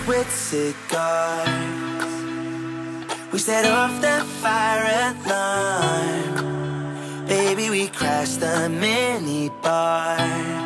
with cigars. We set off the fire alarm. Baby, we crashed the minibar.